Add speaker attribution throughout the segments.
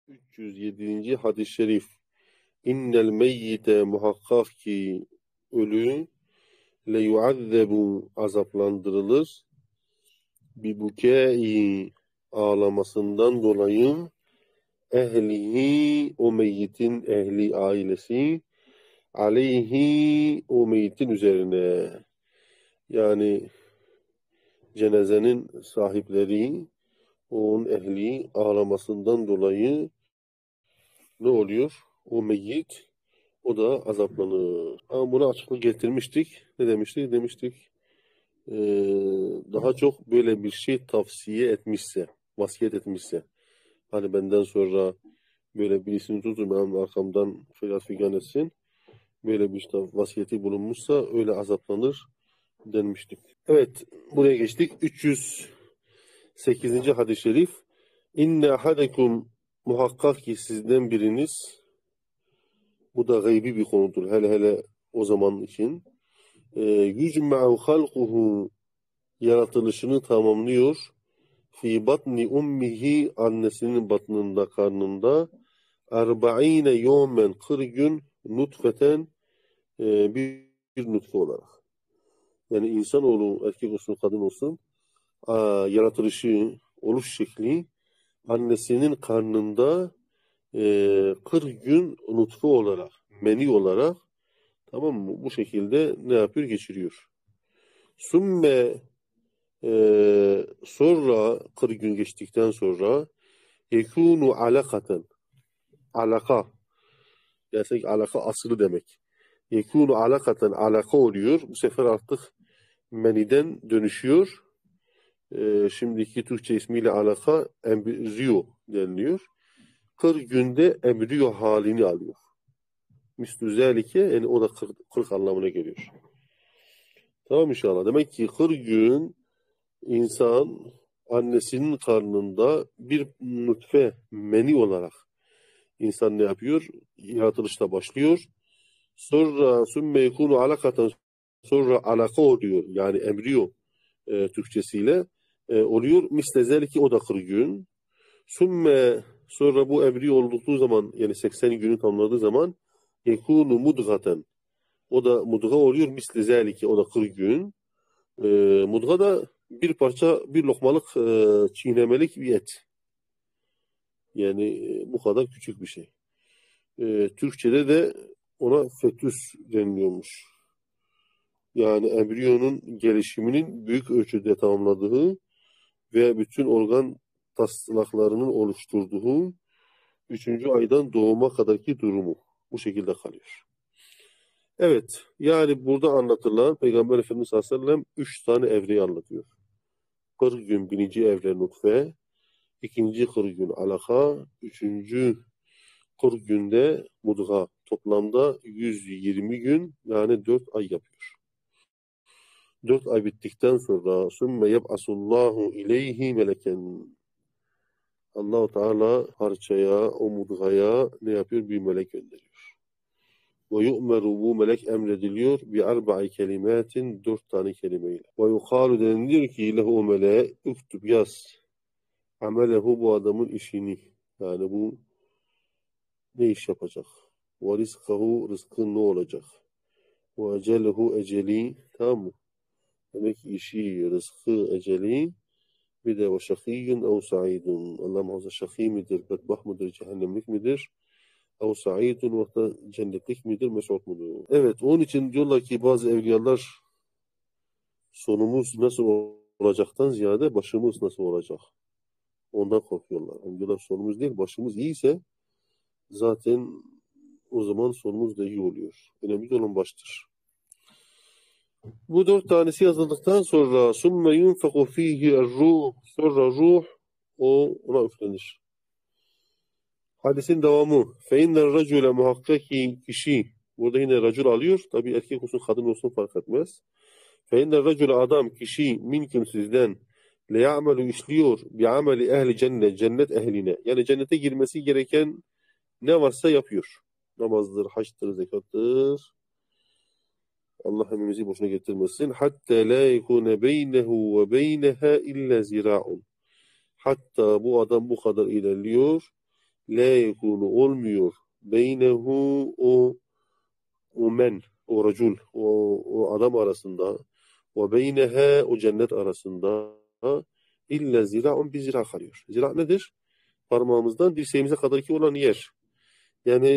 Speaker 1: 307. hadis-i şerif. İnnel meyyite muhakkak ki ölü le yuazzebu azaplandırılır bi bukâi ağlamasından dolayı ehlihi o meyyitin ehli ailesi aleyhi o meyyitin üzerine yani cenazenin sahipleri onun ehli ağlamasından dolayı ne oluyor? O meyyit o da azaplanır. Ama buna açıklık getirmiştik. Ne demiştik? Demiştik daha çok böyle bir şey tavsiye etmişse, vasiyet etmişse, hani benden sonra böyle birisini tutun benim arkamdan feryat figan etsin, böyle bir işte vasiyeti bulunmuşsa öyle azaplanır denmiştik. Evet, buraya geçtik. 308. hadis-i şerif. İnne ahadekum muhakkak ki sizden biriniz, bu da gaybi bir konudur hele hele o zaman için. Yücme'u halkuhu yaratılışını tamamlıyor. Fi batni ummihi annesinin batnında karnında 40 yevmen 40 gün nutfeten bir nutfe olarak. Yani insanoğlu erkek olsun kadın olsun yaratılışı oluş şekli annesinin karnında 40 gün nutfe olarak meni olarak tamam mı? Bu şekilde ne yapıyor? Geçiriyor. Sümme sonra 40 gün geçtikten sonra yekûnu alakaten alaka dersek alaka aslı demek. Yekûnu alakaten alaka oluyor. Bu sefer artık meniden dönüşüyor. Şimdiki Türkçe ismiyle alaka embriyo deniliyor. 40 günde embriyo halini alıyor. Mislü zelike yani o da 40 anlamına geliyor. Tamam inşallah. Demek ki 40 gün insan annesinin karnında bir nutfe meni olarak insan ne yapıyor? Yaratılışta başlıyor. Sonra sümme yekunu alakaten sonra alaka oluyor. Yani embriyo Türkçesiyle oluyor. Misle zeliki o da 40 gün. Sümme sonra bu embriyo olduktuğu zaman yani 80 günü tamamladığı zaman yekunu mudgaten o da mudga oluyor. Misle zeliki o da 40 gün. Mudga da bir parça, bir lokmalık çiğnemelik bir et. Yani bu kadar küçük bir şey. Türkçe'de de ona fetüs deniliyormuş. Yani embriyonun gelişiminin büyük ölçüde tamamladığı ve bütün organ taslaklarının oluşturduğu 3. aydan doğuma kadarki durumu. Bu şekilde kalıyor. Evet, yani burada anlatılan Peygamber Efendimiz sallallahu aleyhi ve sellem 3 tane evreyi anlatıyor. 40 gün birinci evre nutfe, ikinci 40 gün alaka, üçüncü 40 günde mudga. Toplamda 120 gün yani 4 ay yapıyor. 4 ay bittikten sonra sümme yeb'asullahu ileyhi meleken. Allah-u Teala parçaya, o mudgaya ne yapıyor? Bir melek gönderiyor. Ve yu'meru bu melek emrediliyor bi arba'i kelimatin 4 tane kelimeyle. Ve yukalu deniliyor ki lehu o meleğe üktüb yaz. Amelehu bu adamın işini. Yani bu ne iş yapacak? Ve rizkahu rızkın ne olacak? Ve ecelehu eceli tamam mı? Demek ki işi, rızkı, eceli bir de ve şakiyyun ev sa'idun. Allah muhafaza şakî midir, bedbah mıdır, cehennemlik midir? Ev sa'idun ve da cennetlik midir, mesut mudur? Evet, onun için diyorlar ki bazı evliyalar sonumuz nasıl olacaktan ziyade başımız nasıl olacak? Ondan korkuyorlar. Yani diyorlar sonumuz değil, başımız iyiyse zaten o zaman sonumuz da iyi oluyor. Önemli olan baştır. Bu 4 tanesi yazıldıktan sonra sümme yunfeku fihi ruh sonra ruh ona üflenir. Hadisin devamı. Fe innel racule muhakkak kişi. Burada yine racul alıyor. Tabi erkek olsun kadın olsun fark etmez. Fe innel racule adam kişi minküm sizden le ya'melu işliyor bi ameli ehli cennet cennet ehline. Yani cennete girmesi gereken ne varsa yapıyor. Namazdır, haçtır, zekattır. Allah hepimizi boşuna getirmesin. Hatta la yekune beynehu ve beyneha illa zira'un. Hatta bu adam bu kadar ilerliyor. La yekunu olmuyor. Beynehu o men, o racul, o adam arasında ve beyneha o cennet arasında illa zira'un bir zira kalıyor. Zira nedir? Parmağımızdan dirseğimize kadarki olan yer. Yani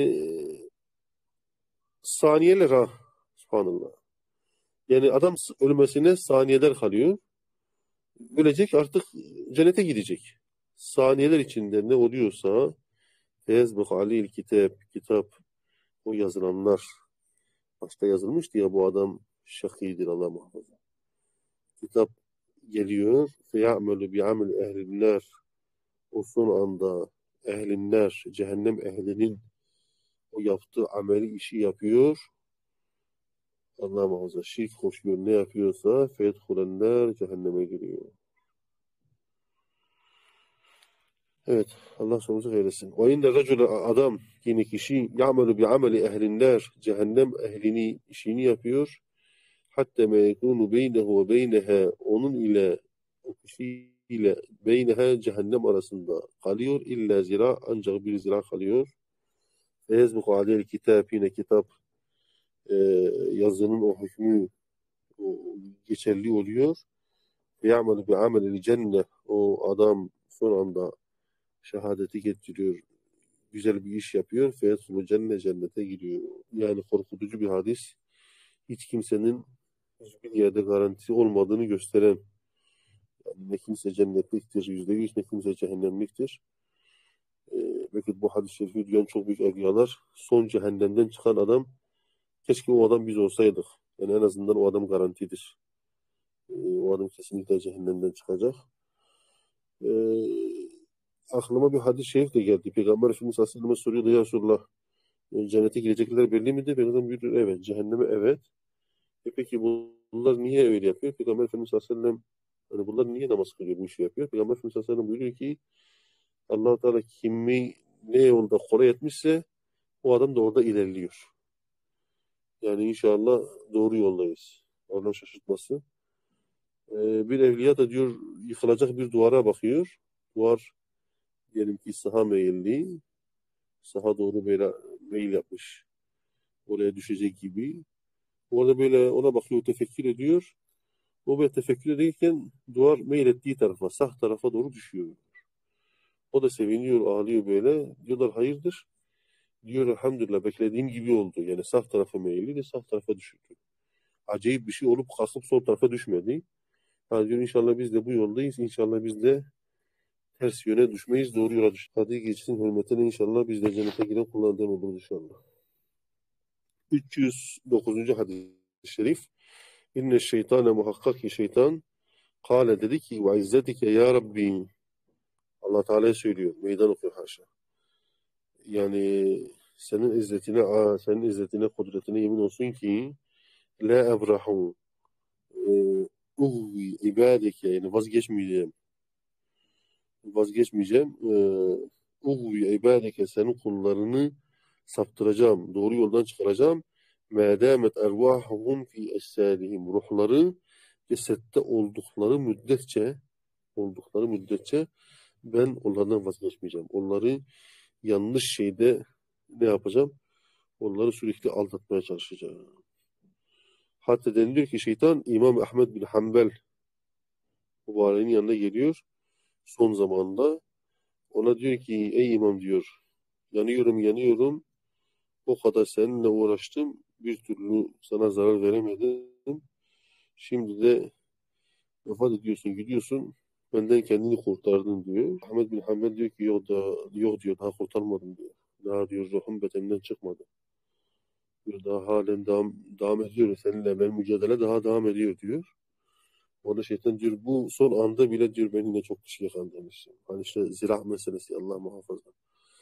Speaker 1: saniyeler ha. Subhanallah. Yani adam ölmesine saniyeler kalıyor. Ölecek artık cennete gidecek. Saniyeler içinde ne oluyorsa feyezbuk aleyhil kitap o yazılanlar başta yazılmıştı ya bu adam şakidir Allah muhafaza. Kitap geliyor feya'melu bi'amel ehlinler o son anda ehlinler cehennem ehlinin o yaptığı ameli işi yapıyor. Allah muhafaza şirk koşuyor ne yapıyorsa feyedhulenler cehenneme giriyor. Evet, Allah sonumuzu hayretsin. Ve inne racule adam yine kişi ya'melu bi ameli ehlinler cehennem ehlini işini yapıyor. Hatta me yekunu beynehu ve beyneha onun ile o kişi ile beyneha cehennem arasında kalıyor illa zira ancak bir zira kalıyor. Feyezbuku aleyhil kitap yine kitap e, yazının o hükmü o, geçerli oluyor. Ya'melu bi ameli cennet o adam son anda şehadeti getiriyor. Güzel bir iş yapıyor. Feyetulu cennete giriyor. Yani korkutucu bir hadis. Hiç kimsenin hiçbir yerde garantisi olmadığını gösteren. Yani ne kimse cennetliktir %100 ne kimse cehennemliktir. Belki bu hadis-i şerifi duyan çok büyük evliyalar son cehennemden çıkan adam keşke o adam biz olsaydık. Yani en azından o adam garantidir. O adam kesinlikle cehennemden çıkacak. Aklıma bir hadis-i şerif de geldi. Peygamber Efendimiz Aleyhisselam'a soruyordu ya Resulullah cennete girecekler belli midir? Peygamber buyuruyor evet. Cehenneme evet. Peki bunlar niye öyle yapıyor? Peygamber Efendimiz Aleyhisselam hani bunlar niye namaz kılıyor bu işi yapıyor? Peygamber Efendimiz Aleyhisselam buyuruyor ki Allah-u Teala kimi ne yolda koray etmişse o adam da orada ilerliyor. Yani inşallah doğru yoldayız. Allah şaşırtması. Bir evliya da diyor yıkılacak bir duvara bakıyor. Duvar diyelim ki saha meyilli. Saha doğru böyle meyil yapmış. Oraya düşecek gibi. Orada böyle ona bakıyor, tefekkür ediyor. O böyle tefekkür ederken duvar meylettiği tarafa, sağ tarafa doğru düşüyor. O da seviniyor, ağlıyor böyle. Diyorlar hayırdır? Diyor elhamdülillah beklediğim gibi oldu. Yani sağ tarafa meyilliydi, sağ tarafa düşürdü. Acayip bir şey olup kalkıp sol tarafa düşmedi. Ha diyor inşallah biz de bu yoldayız. İnşallah biz de ters yöne düşmeyiz, doğru yola düşmeyiz. Hadi geçsin hürmetine inşallah biz de cennete giren kullardan oluruz inşallah. 309. hadis-i şerif. İnne şeytane muhakkak ki şeytan kâle dedi ki ve izzetike ya Rabbi Allah Teala söylüyor. Meydan okuyor haşa. Yani senin izzetine, kudretine yemin olsun ki la ebrahu ugvi ibadeke yani vazgeçmeyeceğim ugvi ibadeke senin kullarını saptıracağım, doğru yoldan çıkaracağım. Mâdâmet ervâhuhum fî ecsâdihim ruhları cesette oldukları müddetçe ben onlardan vazgeçmeyeceğim. Onları yanlış şeyde ne yapacağım? Onları sürekli aldatmaya çalışacağım. Hatta deniliyor ki şeytan İmam Ahmed bin Hanbel mübareğin yanına geliyor. Son zamanda ona diyor ki ey imam diyor yanıyorum. O kadar seninle uğraştım. Bir türlü sana zarar veremedim. Şimdi de vefat ediyorsun gidiyorsun. Benden kendini kurtardın diyor. Ahmed bin Hanbel diyor ki yok diyor daha kurtarmadım diyor. Daha diyor ruhum bedenimden çıkmadı. Diyor, daha halen devam ediyor. Seninle benim mücadele daha devam ediyor diyor. Orada şeytan diyor bu son anda bile diyor beni ne çok kişiye kandırmış. Hani işte zira meselesi Allah muhafaza.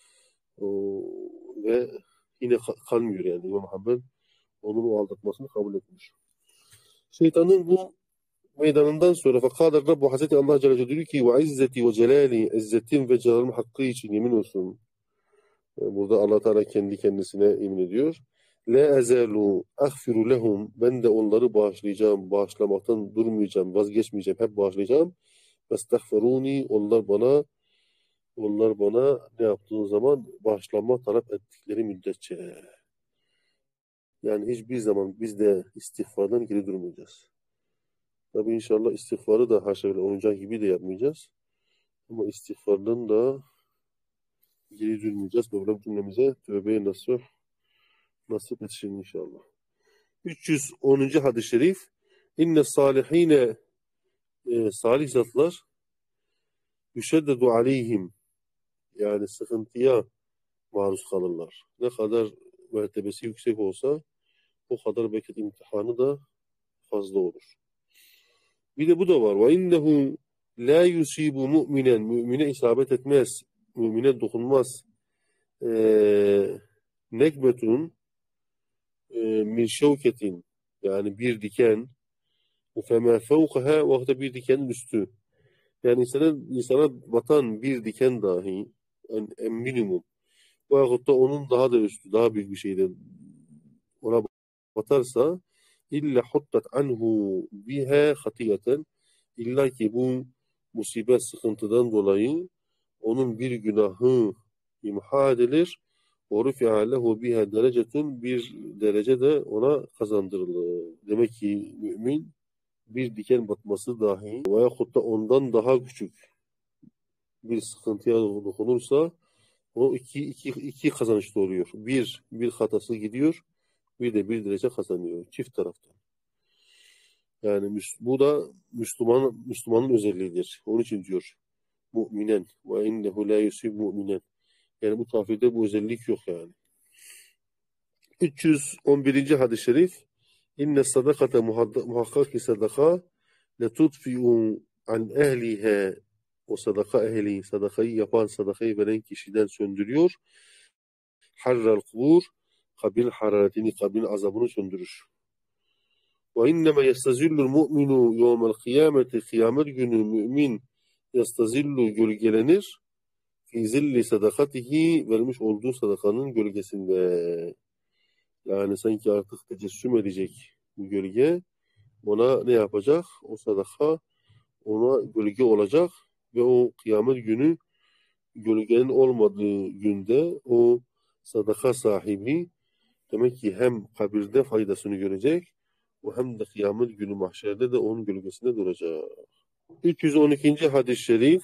Speaker 1: Ve yine kalmıyor yani İmam Hanbel onun o aldatmasını kabul etmiş. Şeytanın bu meydanından sonra fakader Rabbu Hazreti Allah Celle Celaluhu diyor ki ve izzeti ve celali izzetim ve celalım hakkı için yemin olsun. Burada Allah Teala kendi kendisine yemin ediyor. La ezalu aghfiru lehum ben de onları bağışlayacağım, bağışlamaktan durmayacağım, vazgeçmeyeceğim, hep bağışlayacağım. Vestagfiruni onlar bana Onlar bana ne yaptığın zaman bağışlanma talep ettikleri müddetçe. Yani hiçbir zaman biz de istiğfardan geri durmayacağız. Tabii inşallah istiğfarı da haşa böyle oyuncak gibi de yapmayacağız. Ama istiğfardan da geri durmayacağız. Mevlam cümlemize tövbe-i nasuh nasip etsin inşallah. 310. hadis-i şerif. İnne salihine salih zatlar yüşeddedu aleyhim, yani sıkıntıya maruz kalırlar. Ne kadar mertebesi yüksek olsa o kadar belki imtihanı da fazla olur. Bir de bu da var. Ve innehu la yusibu mu'minen, mümine isabet etmez, mümine dokunmaz. Nekbetun min şevketin, yani bir diken, fema fevkaha, vakti bir dikenin üstü. Yani insana batan bir diken dahi, en minimum, veyahut da onun daha da üstü, daha büyük bir şeyden ona batarsa, illa huttat anhu biha hatiyeten, illa ki bu musibet sıkıntıdan dolayı onun bir günahı imha edilir. O rufi'a lehu biha derecetun, bir derece de ona kazandırılır. Demek ki mümin bir diken batması dahi veyahut da ondan daha küçük bir sıkıntıya dokunursa o iki kazançlı oluyor. Bir hatası gidiyor, bir de bir derece kazanıyor. Çift taraftan. Yani bu da Müslümanın özelliğidir. Onun için diyor müminen ve innehu la yusib müminen. Yani bu tafirde bu özellik yok yani. 311. hadis-i şerif. İnne sadakate muhakkak ki sadaka letudfi'u an ehlihe, o sadaka ehli, sadakayı yapan, sadakayı veren kişiden söndürüyor. Harral kubur, kabrin hararetini, kabrin azabını söndürür. Ve inneme yestazillul mu'minu yevmel kıyameti, kıyamet günü mümin yestazillu, gölgelenir. Fi zilli sadakatihi, vermiş olduğu sadakanın gölgesinde. Yani sanki artık tecessüm edecek bu gölge. Ona ne yapacak? O sadaka ona gölge olacak ve o kıyamet günü gölgenin olmadığı günde o sadaka sahibi demek ki hem kabirde faydasını görecek, o hem de kıyamet günü mahşerde de onun gölgesinde duracak. 312. hadis-i şerif.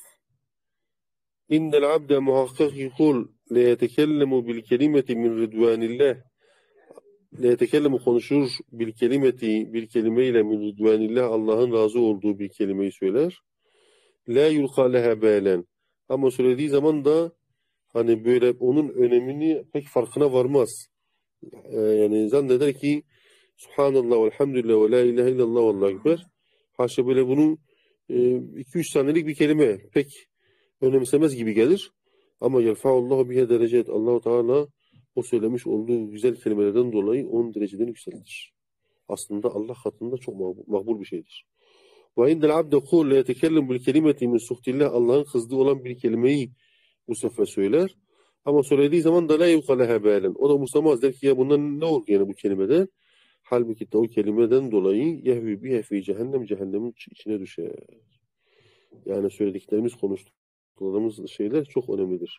Speaker 1: İnnel abde muhakkak kul leyekellemu bil kelimeti min ridvanillah, leyekellemu konuşur bil kelimeti, bir kelimeyle min ridvanillah, Allah'ın razı olduğu bir kelimeyi söyler. La yulqa leha balen, ama söylediği zaman da hani böyle onun önemini pek farkına varmaz. Yani zanneder ki Subhanallah, elhamdülillah ve la ilahe illallah ve allahu ekber. Haşa, böyle bunun 2-3 saniyelik bir kelime pek önemsemez gibi gelir. Ama yerfa'ullahu bihe derecet, Allahu Teala o söylemiş olduğu güzel kelimelerden dolayı 10 dereceden yükseltir. Aslında Allah katında çok makbul bir şeydir. Ve indel abde kul le yetekellem bil kelimeti min suhtillah, Allah'ın kızdığı olan bir kelimeyi bu sefer söyler. Ama söylediği zaman da la yevkaleha balen, o da umursamaz, der ki ya bundan ne olur yani bu kelimeden. Halbuki de o kelimeden dolayı yehvi bihe fi cehennem, cehennemin içine düşer. Yani söylediklerimiz, konuştuklarımız şeyler çok önemlidir.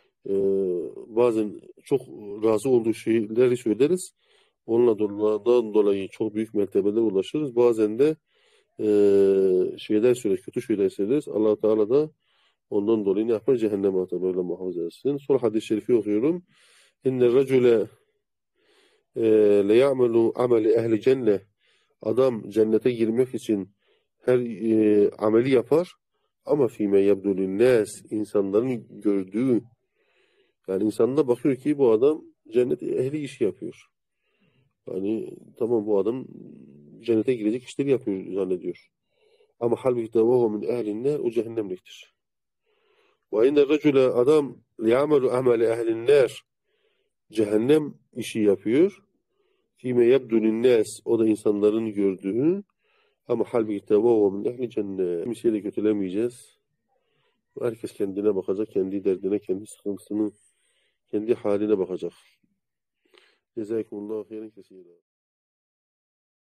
Speaker 1: Bazen çok razı olduğu şeyleri söyleriz. Onlardan dolayı çok büyük mertebelere ulaşırız. Bazen de şeyler söyleriz, kötü şeyler söyleriz. Allah Teala da ondan dolayı ne yapar? Cehenneme atar. Böyle muhafaza etsin. Sonra hadis-i şerifi okuyorum. İnne racule le ya'melu ameli ehli cennet. Adam cennete girmek için her ameli yapar. Ama fîme yebdu linnâs, insanların gördüğü, yani insanlar bakıyor ki bu adam cennet ehli işi yapıyor. Yani tamam, bu adam cennete girecek işleri yapıyor zannediyor. Ama halbuki de o min ehlinler, o cehennemliktir. Ve inne racule, adam ya'melu ameli ehlinler, cehennem işi yapıyor. Fîme yebdu linnâs, o da insanların gördüğü. Ama halbuki de o min ehli cennet. Kimseyi de kötülemeyeceğiz. Herkes kendine bakacak, kendi derdine, kendi sıkıntısını, kendi haline bakacak. Cezakumullahu hayran kesiren.